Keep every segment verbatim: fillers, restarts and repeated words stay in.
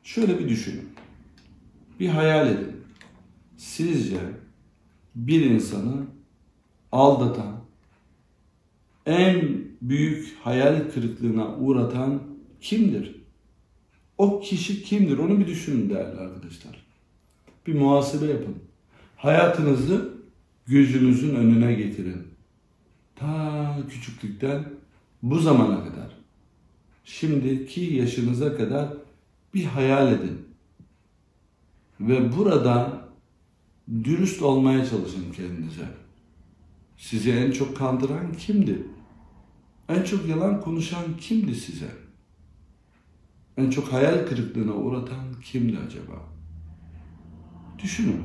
Şöyle bir düşünün. Bir hayal edin. Sizce bir insanı aldatan, en büyük hayal kırıklığına uğratan kimdir? O kişi kimdir? Onu bir düşünün değerli arkadaşlar. Bir muhasebe yapın. Hayatınızı gözünüzün önüne getirin. Ta küçüklükten bu zamana kadar, şimdiki yaşınıza kadar bir hayal edin. Ve burada dürüst olmaya çalışın kendinize. Sizi en çok kandıran kimdi? En çok yalan konuşan kimdi size? En çok hayal kırıklığına uğratan kimdi acaba? Düşünün.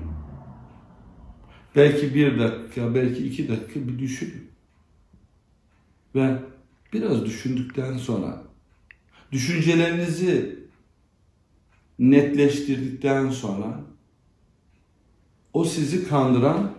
Belki bir dakika, belki iki dakika bir düşünün. Ve biraz düşündükten sonra, düşüncelerinizi netleştirdikten sonra, o sizi kandıran,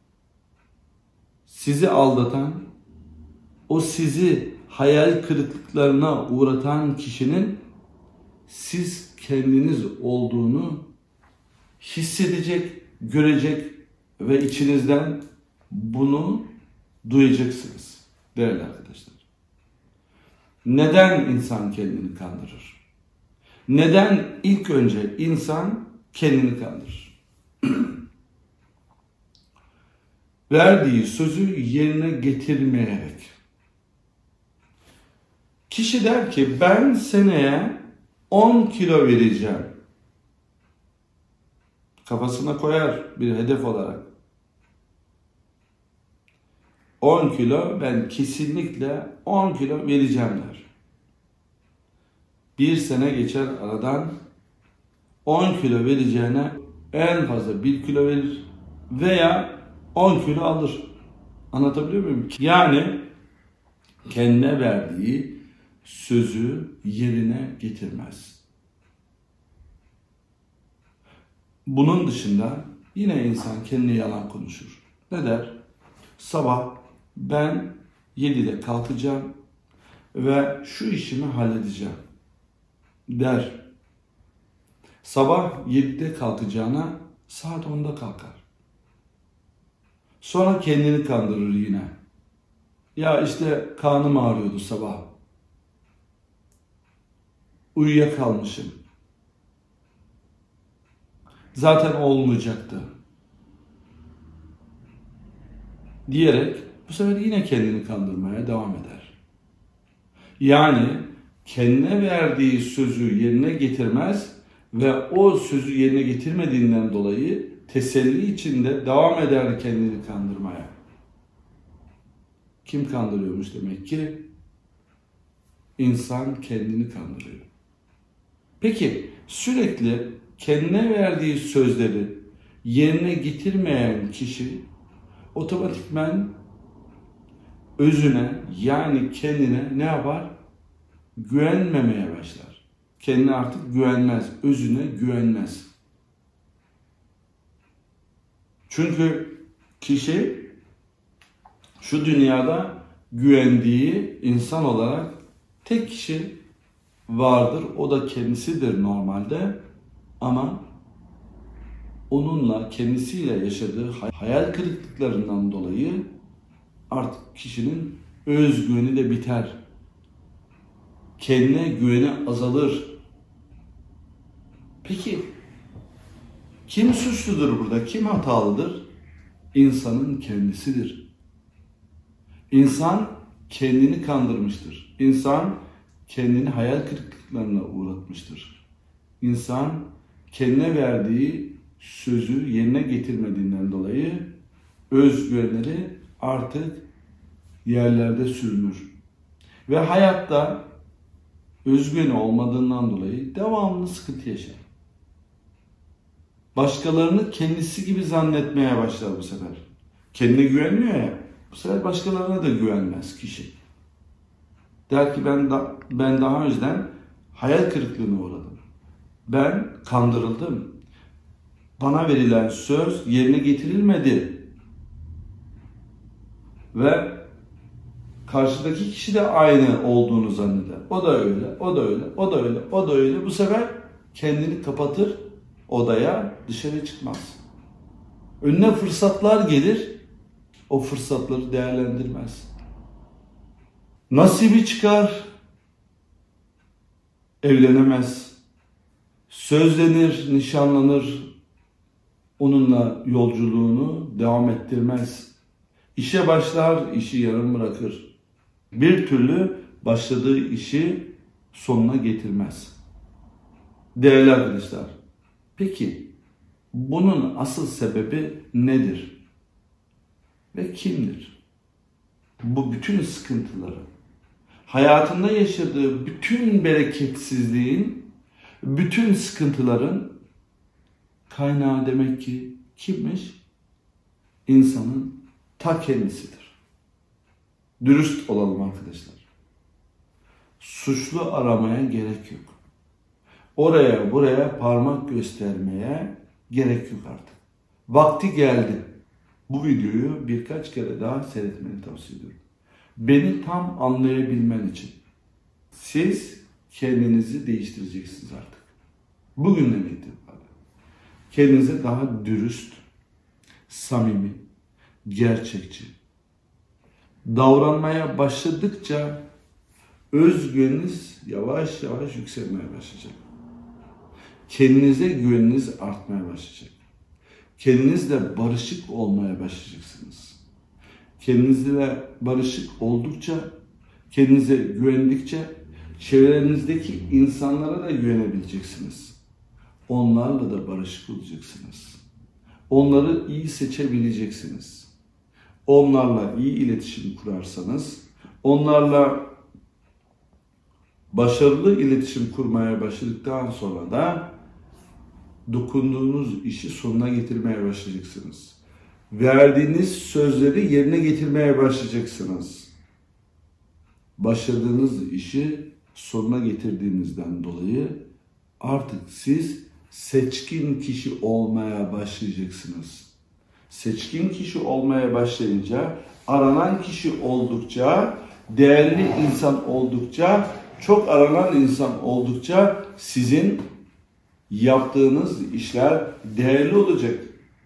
sizi aldatan, o sizi hayal kırıklıklarına uğratan kişinin siz kendiniz olduğunu hissedecek, görecek ve içinizden bunu duyacaksınız değerli arkadaşlar. Neden insan kendini kandırır? Neden ilk önce insan kendini kandırır? Verdiği sözü yerine getirmeyerek. Kişi der ki ben seneye on kilo vereceğim. Kafasına koyar bir hedef olarak. on kilo, ben kesinlikle on kilo vereceğim der. Bir sene geçer aradan, on kilo vereceğine en fazla bir kilo verir veya on kilo alır. Anlatabiliyor muyum? Yani kendine verdiği sözü yerine getirmez. Bunun dışında yine insan kendine yalan konuşur. Ne der? Sabah ben yedide kalkacağım ve şu işimi halledeceğim der. Sabah yedide kalkacağına saat onda kalkar. Sonra kendini kandırır yine. Ya işte karnım ağrıyordu sabah. Uyuyakalmışım. Zaten olmayacaktı. Diyerek bu sefer yine kendini kandırmaya devam eder. Yani kendine verdiği sözü yerine getirmez ve o sözü yerine getirmediğinden dolayı teselli içinde devam eder kendini kandırmaya. Kim kandırıyormuş demek ki? İnsan kendini kandırıyor. Peki sürekli kendine verdiği sözleri yerine getirmeyen kişi otomatikman özüne yani kendine ne yapar? Güvenmemeye başlar. Kendine artık güvenmez. Özüne güvenmez. Çünkü kişi şu dünyada güvendiği insan olarak tek kişi vardır. O da kendisidir normalde. Ama onunla, kendisiyle yaşadığı hayal kırıklıklarından dolayı artık kişinin özgüveni de biter. Kendine güveni azalır. Peki kim suçludur burada? Kim hatalıdır? İnsanın kendisidir. İnsan kendini kandırmıştır. İnsan kendini hayal kırıklıklarına uğratmıştır. İnsan kendine verdiği sözü yerine getirmediğinden dolayı özgüvenleri artık yerlerde sürünür. Ve hayatta özgüveni olmadığından dolayı devamlı sıkıntı yaşar. Başkalarını kendisi gibi zannetmeye başlar bu sefer. Kendine güvenmiyor ya, bu sefer başkalarına da güvenmez kişi. Der ki ben, da, ben daha önceden hayal kırıklığına uğradım. Ben kandırıldım. Bana verilen söz yerine getirilmedi. Ve karşıdaki kişi de aynı olduğunu zanneder. O da öyle, o da öyle, o da öyle, o da öyle. Bu sefer kendini kapatır odaya, dışarı çıkmaz. Önüne fırsatlar gelir, o fırsatları değerlendirmez. Nasibi çıkar, evlenemez. Sözlenir, nişanlanır, onunla yolculuğunu devam ettirmez. İşe başlar, işi yarım bırakır. Bir türlü başladığı işi sonuna getirmez. Değerli arkadaşlar, peki bunun asıl sebebi nedir? Ve kimdir? Bu bütün sıkıntıları, hayatında yaşadığı bütün bereketsizliğin, bütün sıkıntıların kaynağı demek ki kimmiş? İnsanın ta kendisidir. Dürüst olalım arkadaşlar. Suçlu aramaya gerek yok. Oraya buraya parmak göstermeye gerek yok artık. Vakti geldi. Bu videoyu birkaç kere daha seyretmeni tavsiye ediyorum. Beni tam anlayabilmen için. Siz kendinizi değiştireceksiniz artık. Bugünden itibaren. Kendinize daha dürüst, samimi, gerçekçi davranmaya başladıkça özgüveniniz yavaş yavaş yükselmeye başlayacak. Kendinize güveniniz artmaya başlayacak. Kendinizle barışık olmaya başlayacaksınız. Kendinizle barışık oldukça, kendinize güvendikçe çevrenizdeki insanlara da güvenebileceksiniz. Onlarla da barışık olacaksınız. Onları iyi seçebileceksiniz. Onlarla iyi iletişim kurarsanız, onlarla başarılı iletişim kurmaya başladıktan sonra da dokunduğunuz işi sonuna getirmeye başlayacaksınız. Verdiğiniz sözleri yerine getirmeye başlayacaksınız. Başladığınız işi sonuna getirdiğinizden dolayı artık siz seçkin kişi olmaya başlayacaksınız. Seçkin kişi olmaya başlayınca, aranan kişi oldukça, değerli insan oldukça, çok aranan insan oldukça sizin yaptığınız işler değerli olacak.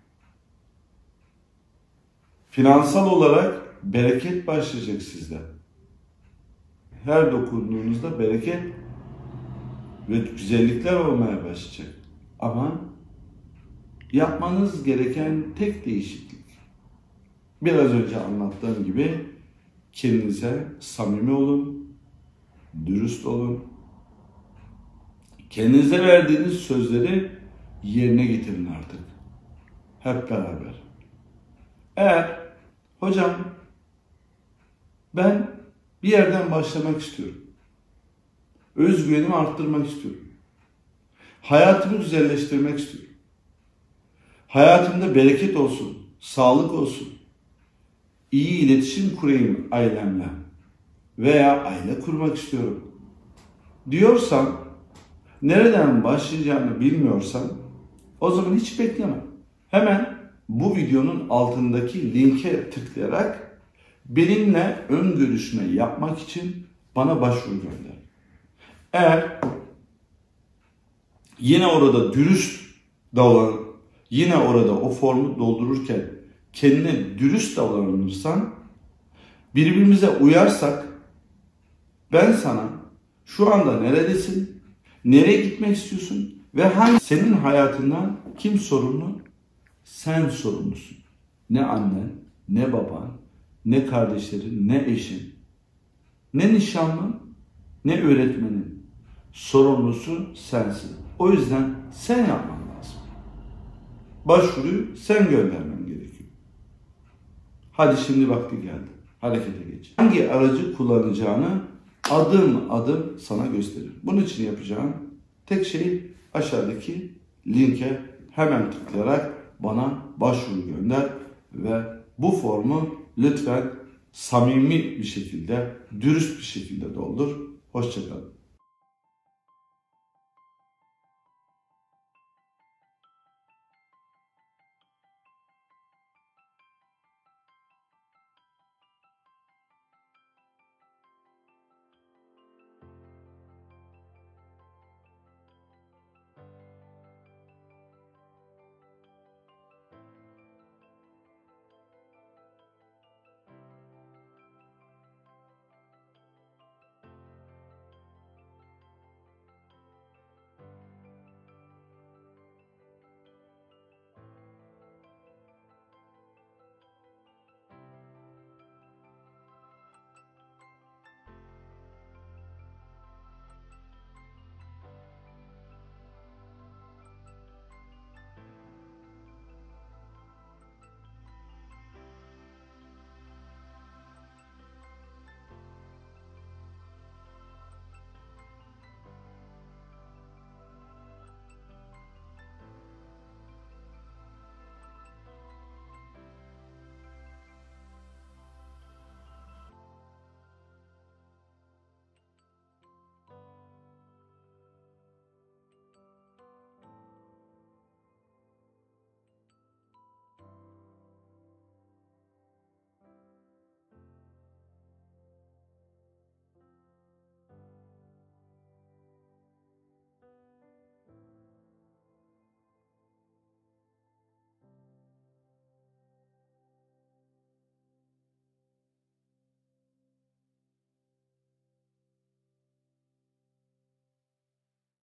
Finansal olarak bereket başlayacak sizde. Her dokunduğunuzda bereket ve güzellikler olmaya başlayacak. Ama yapmanız gereken tek değişiklik, biraz önce anlattığım gibi kendinize samimi olun, dürüst olun. Kendinize verdiğiniz sözleri yerine getirin artık. Hep beraber. Eğer hocam ben bir yerden başlamak istiyorum. Özgüvenimi arttırmak istiyorum. Hayatımı güzelleştirmek istiyorum. Hayatımda bereket olsun, sağlık olsun. İyi iletişim kurayım ailemle veya aile kurmak istiyorum diyorsan, nereden başlayacağını bilmiyorsan o zaman hiç bekleme. Hemen bu videonun altındaki linke tıklayarak benimle ön görüşme yapmak için bana başvuru gönder. Eğer yine orada dürüst davran, yine orada o formu doldururken kendine dürüst davranırsan, birbirimize uyarsak, ben sana şu anda neredesin, nereye gitmek istiyorsun ve hangi senin hayatından kim sorumlu? Sen sorumlusun. Ne annen, ne baban, ne kardeşlerin, ne eşin, ne nişanlın, ne öğretmenin. Sorumlusu sensin. O yüzden sen yapman lazım. Başvuruyu sen göndermen gerekiyor. Hadi şimdi vakti geldi. Harekete geç. Hangi aracı kullanacağını adım adım sana gösterir. Bunun için yapacağın tek şey aşağıdaki linke hemen tıklayarak bana başvuru gönder ve bu formu lütfen samimi bir şekilde, dürüst bir şekilde doldur. Hoşça kalın.